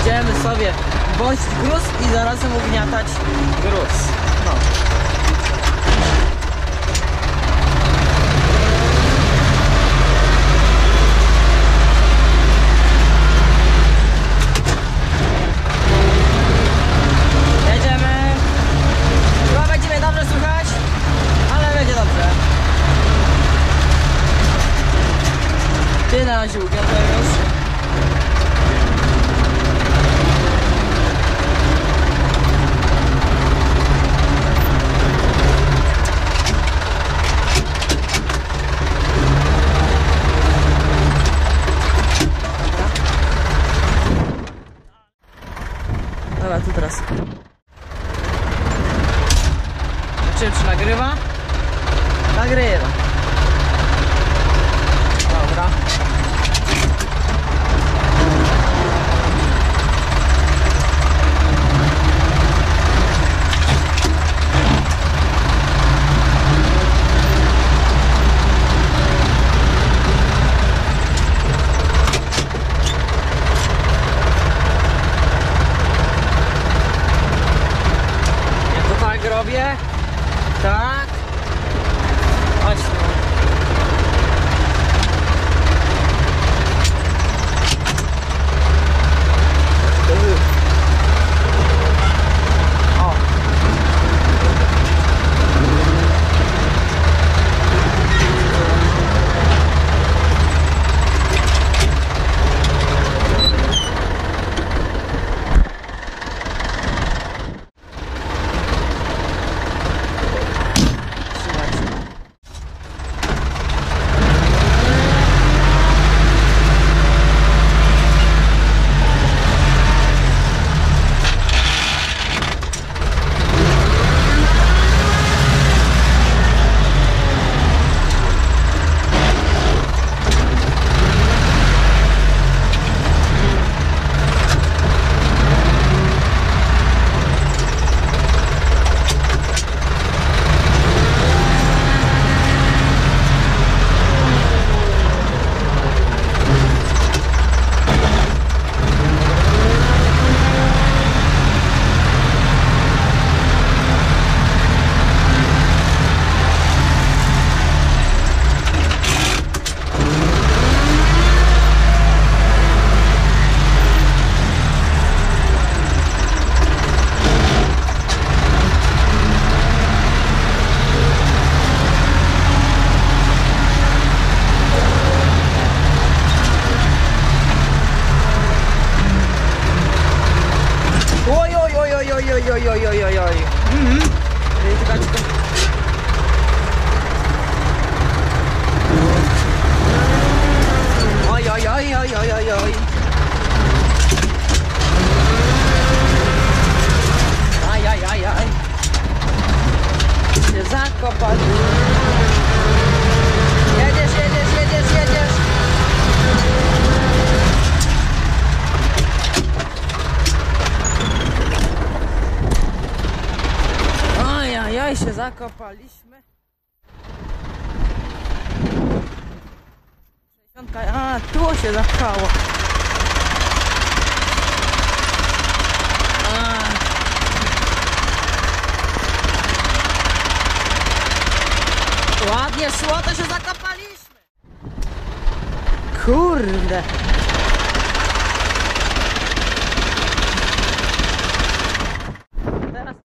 Będziemy sobie wozić gruz i zarazem ugniatać gruz. No. Jedziemy. Chyba będzie mnie dobrze słychać, ale będzie dobrze. Ty na razie ugniatłem już. Dobra, tu teraz. Czy nagrywa? Nagrywa. Dobra. Robię tak. Chodź tu. O. Oj. Oj. Aj. Się zakopać. Jedziesz. Oj, się zakopaliśmy. 60, a tu się zapchało. Ładnie szło, to się zakopaliśmy. Kurde. Teraz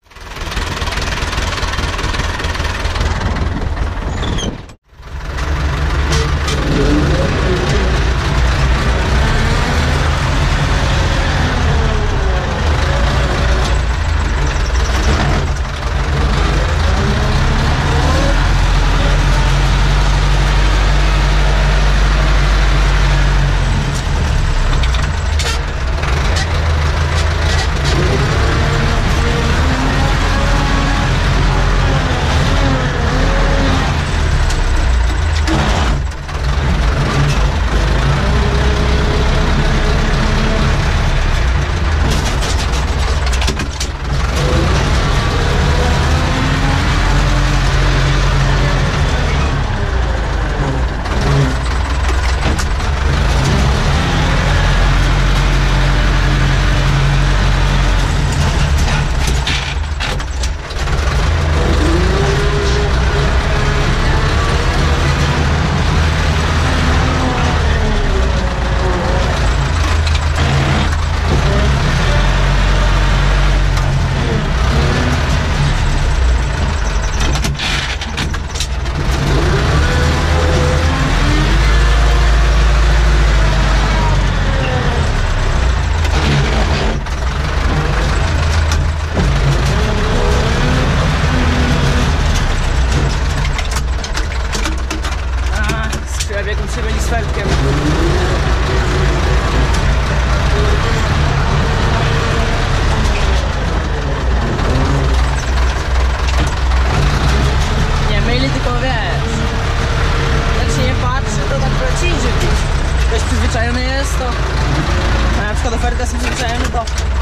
ciężko do fery, jestem przyzwyczajony do...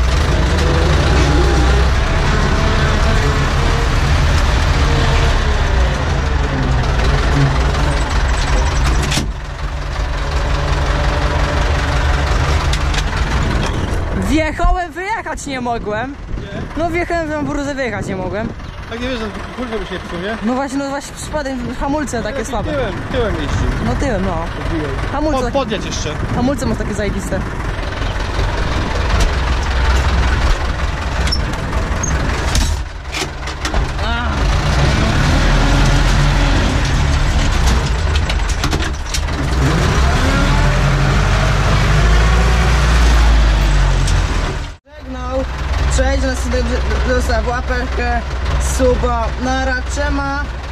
Wjechałem, wyjechać nie mogłem. Nie? No wjechałem w bruzę, wyjechać nie mogłem. Tak nie wiesz, że kurwa byś nie psuł, nie? No właśnie przypadek hamulce takie słabe. Tyłem jeździł. No tyłem, no. Hamulce, Podjedź jeszcze. hamulce masz takie zajebiste. Żegnał, przejdź na sobie, zostaw łapeczkę, suba, nara, trzema.